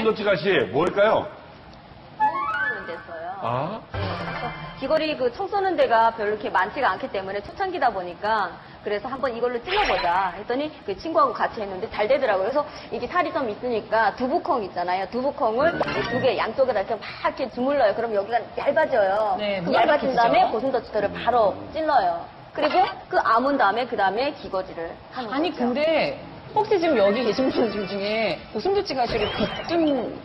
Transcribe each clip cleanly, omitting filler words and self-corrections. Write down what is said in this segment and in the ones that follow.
고슴도치 가시 뭘까요? 는 됐어요. 아, 귀걸이 그 총 쏘는 데가 별로 이렇게 많지가 않기 때문에 초창기다 보니까 그래서 한번 이걸로 찔러보자 했더니 그 친구하고 같이 했는데 잘 되더라고요. 그래서 이게 살이 좀 있으니까 두부콩 있잖아요. 두부콩을 두 개 양쪽에다 이렇게 막 이렇게 주물러요. 그럼 여기가 얇아져요. 네, 그 얇아진 다음에 크죠? 고슴도치털을 바로 찔러요. 그리고 그 아문 다음에 그 다음에 귀거지를 하는 아니, 거죠. 근데 혹시 지금 여기 계신 분들 중에 고슴도치 가시를 빗든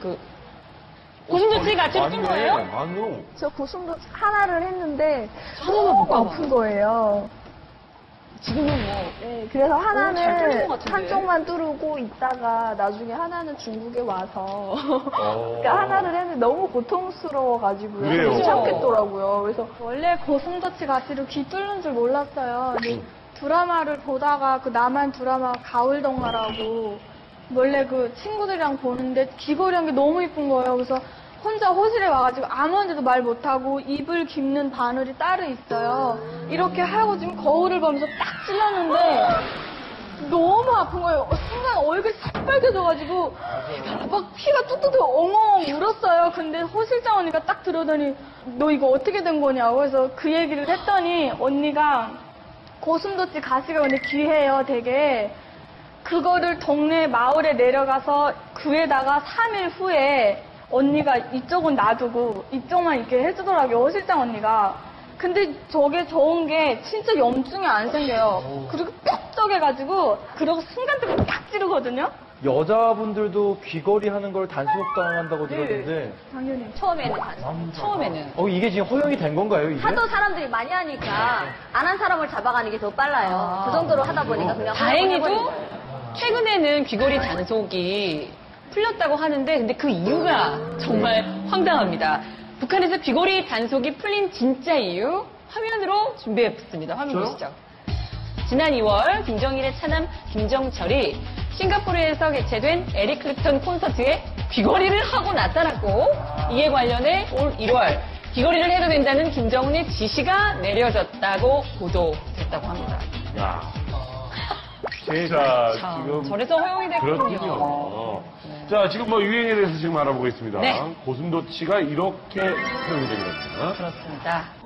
고슴도치 가시를 뜬 거예요? 아니요. 저 고슴도치 하나를 했는데 하나만 너무 못 아픈 거예요. 지금은 뭐. 네, 그래서 잘 뚫린 하나는 것 같은데? 한쪽만 뚫고 있다가 나중에 하나는 중국에 와서 어. 그러니까 하나를 했는데 너무 고통스러워가지고요. 그래요? 못 참겠더라고요. 그래서 원래 고슴도치 가시로 귀 뚫는 줄 몰랐어요. 근데 드라마를 보다가 그 남한 드라마 가을동화라고 원래 그 친구들이랑 보는데 귀걸이한 게 너무 이쁜 거예요. 그래서 혼자 호실에 와가지고 아무한테도 말 못하고 입을 깁는 바늘이 따로 있어요. 이렇게 하고 지금 거울을 보면서 딱 찔렀는데 너무 아픈 거예요. 순간 얼굴이 새빨개져가지고 막 피가 뚝뚝뚝 엉엉 울었어요. 근데 호실장 언니가 딱 들어더니 너 이거 어떻게 된 거냐고 그래서 그 얘기를 했더니 언니가 고슴도치 가시가 근데 귀해요 되게. 그거를 동네 마을에 내려가서 그에다가 3일 후에 언니가 이쪽은 놔두고 이쪽만 이렇게 해주더라고요. 호실장 언니가. 근데 저게 좋은 게 진짜 염증이 안 생겨요. 그리고 뾰족해가지고 그러고 순간적으로 딱 찌르거든요. 여자분들도 귀걸이 하는 걸 단속당한다고 들었는데 당연히. 처음에는 단속. 처음에는. 이게 지금 허용이 된 건가요, 이게? 하도 사람들이 많이 하니까 안 한 사람을 잡아가는 게 더 빨라요. 그 정도로 하다 보니까 그냥 다행히도 해버린 거예요. 최근에는 귀걸이 단속이 풀렸다고 하는데 근데 그 이유가 정말 황당합니다. 북한에서 귀걸이 단속이 풀린 진짜 이유 화면으로 준비해봤습니다. 화면 보시죠. 지난 2월 김정일의 차남 김정철이 싱가포르에서 개최된 에릭 클랩턴 콘서트에 귀걸이를 하고 나타났고 이에 관련해 올 1월 귀걸이를 해도 된다는 김정은의 지시가 내려졌다고 보도됐다고 합니다. 야. 자, 참, 지금. 저래서 허용이 됐군요. 그렇군요. 자, 지금 뭐 유행에 대해서 지금 알아보겠습니다. 네. 고슴도치가 이렇게 허용이 된 겁니다. 그렇습니다.